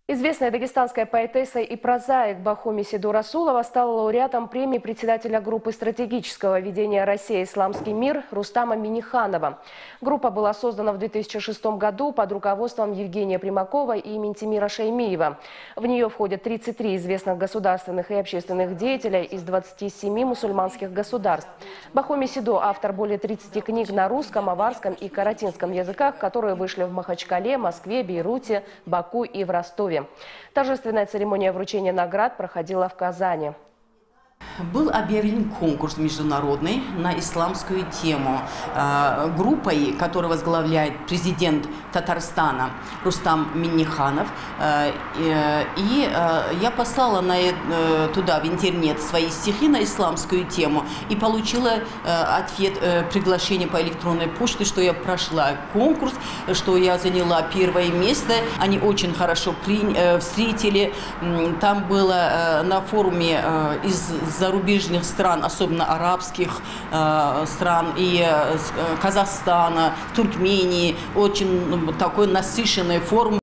Известная дагестанская поэтесса и прозаик Бахоми Сидо Расулова стала лауреатом премии председателя группы стратегического ведения «Россия. Исламский мир» Рустама Минниханова. Группа была создана в 2006 году под руководством Евгения Примакова и Ментимира Шаймиева. В нее входят 33 известных государственных и общественных деятеля из 27 мусульманских государств. Бахоми Сидо – автор более 30 книг на русском, аварском и каратинском языках, которые вышли в Махачкале, Москве, Бейруте, Баку и в Ростове. Торжественная церемония вручения наград проходила в Казани. Был объявлен конкурс международный на исламскую тему группой, которую возглавляет президент Татарстана Рустам Минниханов. И я послала туда, в интернет, свои стихи на исламскую тему и получила ответ, приглашение по электронной почте, что я прошла конкурс, что я заняла первое место. Они очень хорошо встретили. Там было на форуме из зарубежных стран, особенно арабских стран, и Казахстана, Туркмении, очень такой насыщенный форум.